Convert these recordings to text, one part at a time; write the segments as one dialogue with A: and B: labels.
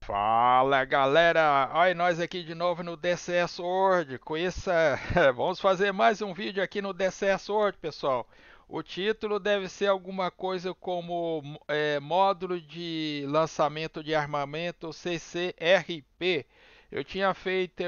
A: Fala galera, olha nós aqui de novo no DCS World. Com isso, vamos fazer mais um vídeo aqui no DCS World, pessoal. O título deve ser alguma coisa como módulo de lançamento de armamento CCRP. Eu tinha feito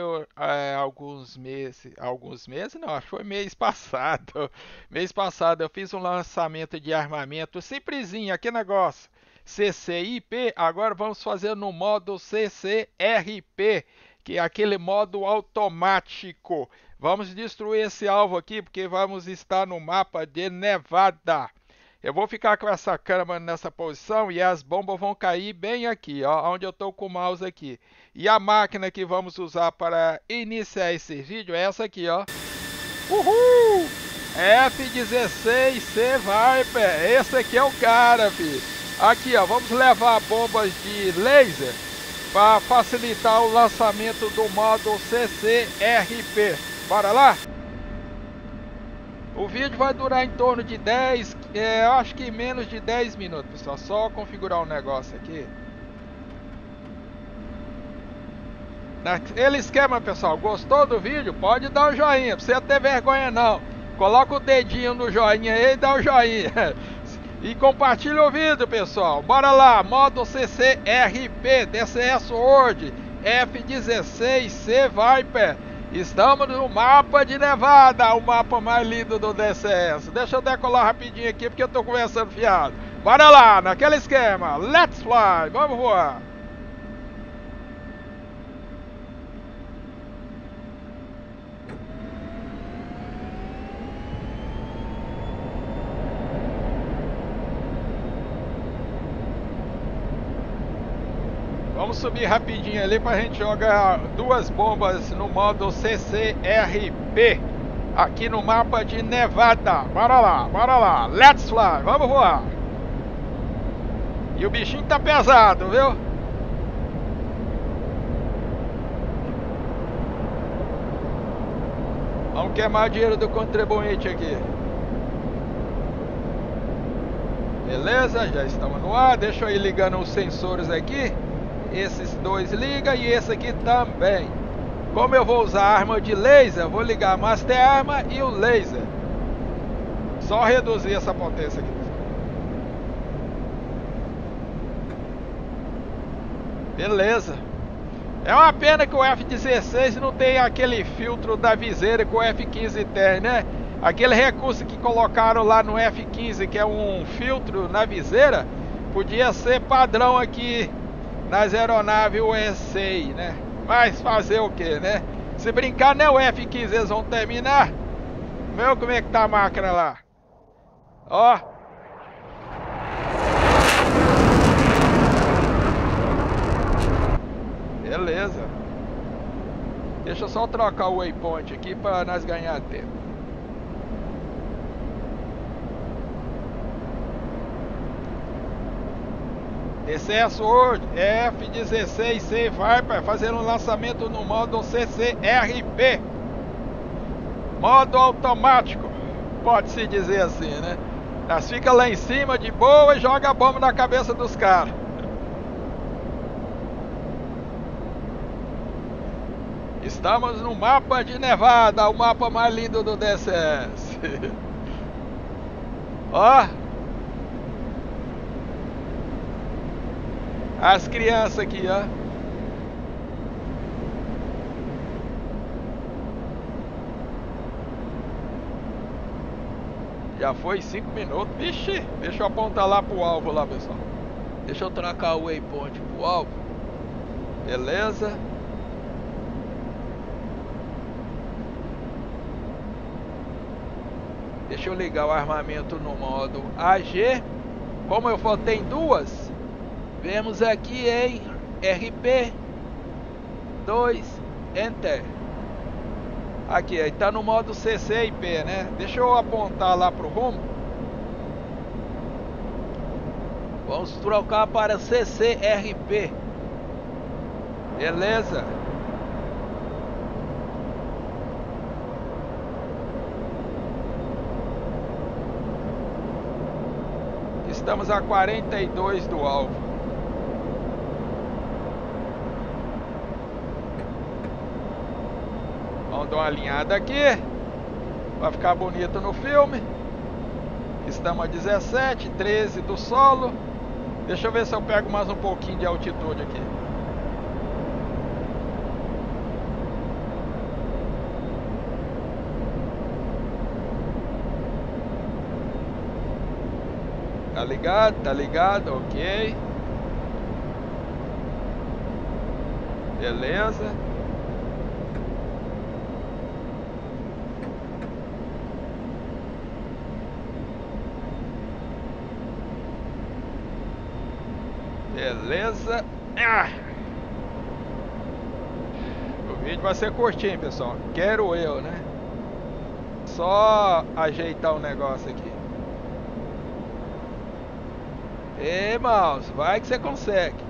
A: alguns meses não, acho que foi mês passado. Mês passado eu fiz um lançamento de armamento simplesinho, aquele negócio. CCIP, agora vamos fazer no modo CCRP, que é aquele modo automático. Vamos destruir esse alvo aqui, porque vamos estar no mapa de Nevada. Eu vou ficar com essa câmera nessa posição e as bombas vão cair bem aqui, ó, onde eu estou com o mouse aqui. E a máquina que vamos usar para iniciar esse vídeo é essa aqui, ó. Uhul! F-16C Viper, esse aqui é o cara, filho. Aqui, ó, vamos levar bombas de laser para facilitar o lançamento do modo CCRP. Bora lá? O vídeo vai durar em torno de 10, eu acho que menos de 10 minutos, pessoal. Só configurar um negócio aqui. Naquele esquema, pessoal, gostou do vídeo? Pode dar um joinha, não precisa ter vergonha não. Coloca o dedinho no joinha aí e dá um joinha. E compartilha o vídeo, pessoal. Bora lá, modo CCRP, DCS World, F-16C Viper. Estamos no mapa de Nevada, o mapa mais lindo do DCS. Deixa eu decolar rapidinho aqui, porque eu tô conversando fiado. Bora lá, naquele esquema. Let's fly, vamos voar. Vamos subir rapidinho ali pra gente jogar duas bombas no modo CCRP aqui no mapa de Nevada. Bora lá, let's fly, vamos voar. E o bichinho tá pesado, viu? Vamos queimar o dinheiro do contribuinte aqui. Beleza, já estamos no ar. Deixa eu ir ligando os sensores aqui. Esses dois ligam e esse aqui também. Como eu vou usar a arma de laser, vou ligar a Master Arma e o laser. Só reduzir essa potência aqui. Beleza. É uma pena que o F-16 não tem aquele filtro da viseira que o F-15 tem, né? Aquele recurso que colocaram lá no F-15, que é um filtro na viseira, podia ser padrão aqui nas aeronaves USA, né? Mas fazer o que, né? Se brincar, nem o F-15 eles vão terminar. Meu, como é que tá a máquina lá? Ó. Beleza. Deixa eu só trocar o waypoint aqui para nós ganhar tempo. DCS World F-16C Viper fazendo um lançamento no modo CCRP, modo automático, pode-se dizer assim, né? Nós fica lá em cima de boa e joga a bomba na cabeça dos caras. Estamos no mapa de Nevada, o mapa mais lindo do DCS. Ó, as crianças aqui, ó. Já foi 5 minutos. Vixe, deixa eu apontar lá pro alvo lá, pessoal. Deixa eu trocar o waypoint pro alvo. Beleza. Deixa eu ligar o armamento no modo AG. Como eu só tenho duas, vemos aqui em RP 2 Enter. Aqui, aí tá no modo CCIP, né? Deixa eu apontar lá pro rumo. Vamos trocar para CCRP. Beleza. Estamos a 42 do alvo. Vamos dar uma alinhada aqui para ficar bonito no filme. Estamos a 17, 13 do solo. Deixa eu ver se eu pego mais um pouquinho de altitude aqui. Tá ligado, ok. Beleza. Beleza. O vídeo vai ser curtinho, pessoal. Quero eu, né? Só ajeitar o negócio aqui. Ei, mouse, vai que você consegue.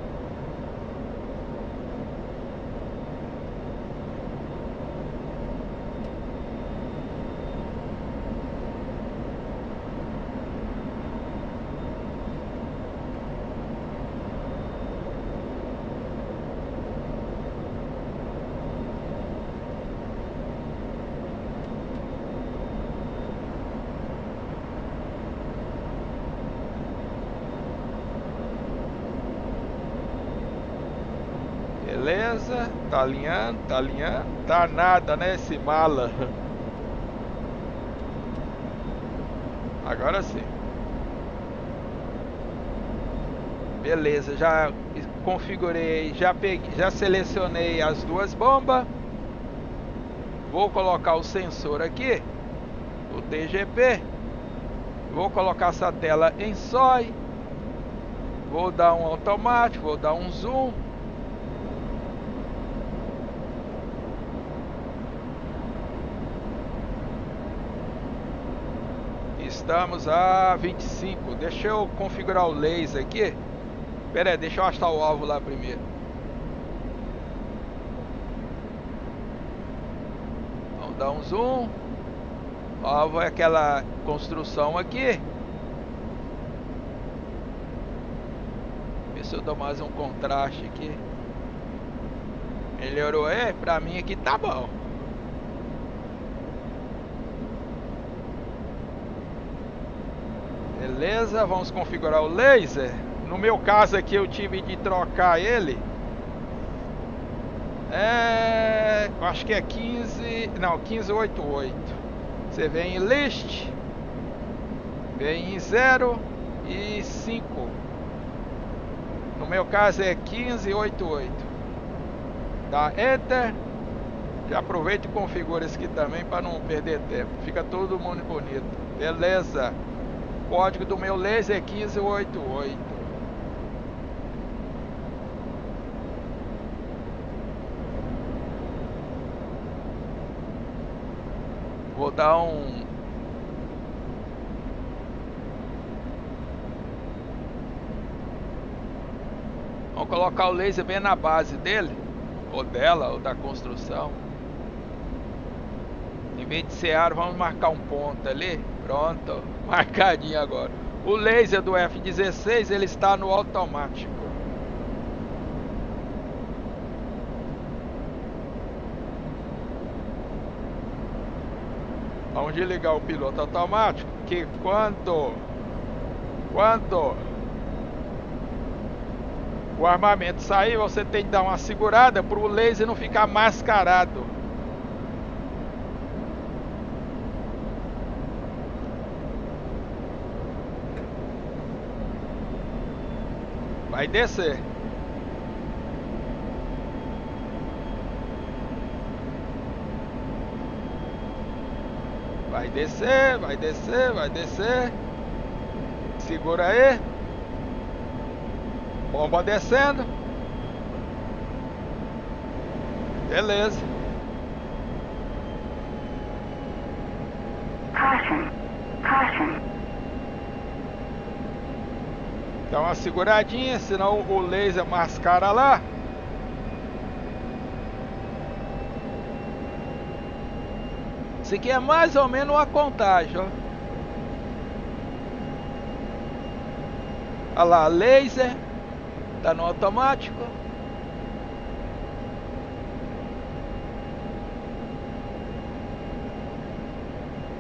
A: Beleza, tá alinhando, tá nada, né, esse mala. Agora sim. Beleza, já configurei, já selecionei as duas bombas. Vou colocar o sensor aqui, o TGP. Vou colocar essa tela em SOI. Vou dar um automático, vou dar um zoom. Estamos a 25. Deixa eu configurar o laser aqui. Pera aí, deixa eu achar o alvo lá primeiro. Vamos dar um zoom. O alvo é aquela construção aqui. Ver se eu dou mais um contraste aqui. Melhorou? Pra mim aqui tá bom. Beleza, vamos configurar o laser. No meu caso aqui eu tive de trocar ele. Acho que é 15, não, 1588. Você vem em list, vem em 0 e 5. No meu caso é 1588. Dá Enter. Já aproveita e configura esse aqui também para não perder tempo. Fica todo mundo bonito. Beleza. O código do meu laser é 1588. Vou dar um... Vamos colocar o laser bem na base dele. Ou dela, ou da construção. Em vez de ser aro, vamos marcar um ponto ali. Pronto, marcadinho agora. O laser do F-16, ele está no automático. Vamos desligar o piloto automático, que quando o armamento sair, você tem que dar uma segurada para o laser não ficar mascarado. Vai descer. Vai descer, vai descer, vai descer. Segura aí. Bomba descendo. Beleza. Dá uma seguradinha, senão o laser mascara lá. Isso aqui é mais ou menos uma contagem, ó. Olha lá, laser. Tá no automático.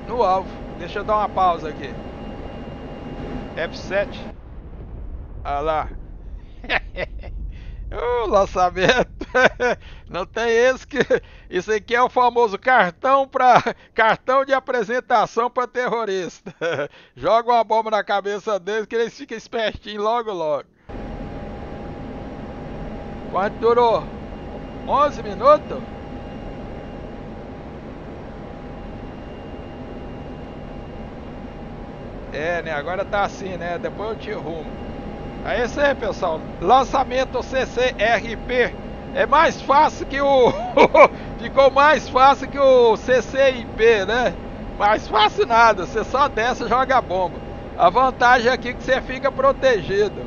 A: no alvo. Deixa eu dar uma pausa aqui. F7. Olha lá. O lançamento. Não tem esse que. Isso aqui é o famoso cartão de apresentação para terrorista. Joga uma bomba na cabeça deles que eles ficam espertinhos logo logo. Quanto durou? 11 minutos? É, né? Agora tá assim, né? Depois eu te arrumo. É isso aí, pessoal. Lançamento CCRP. É mais fácil que o... Ficou mais fácil que o CCIP, né? Mais fácil nada. Você só desce e joga a bomba. A vantagem aqui é que você fica protegido.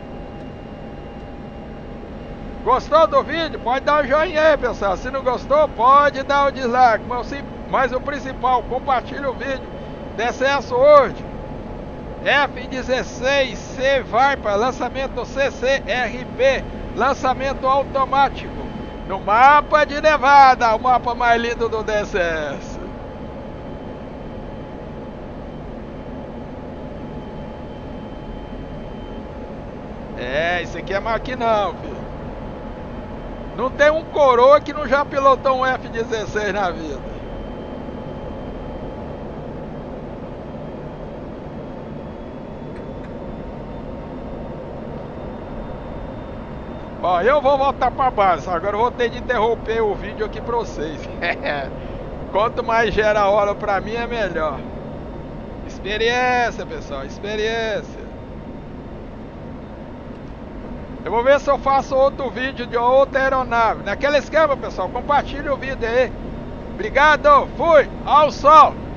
A: Gostou do vídeo? Pode dar um joinha aí, pessoal. Se não gostou, pode dar o dislike. Mas o principal, compartilha o vídeo. Decesso hoje. F-16C vai para lançamento CCRP, lançamento automático no mapa de Nevada, o mapa mais lindo do DCS. É, isso aqui é maquinão, filho. Não tem um coroa que não já pilotou um F-16 na vida. Ó, eu vou voltar pra base, agora eu vou ter de interromper o vídeo aqui pra vocês. Quanto mais gera a hora pra mim é melhor. Experiência, pessoal, experiência. Eu vou ver se eu faço outro vídeo de outra aeronave. Naquele esquema, pessoal, compartilha o vídeo aí. Obrigado, fui, ao sol.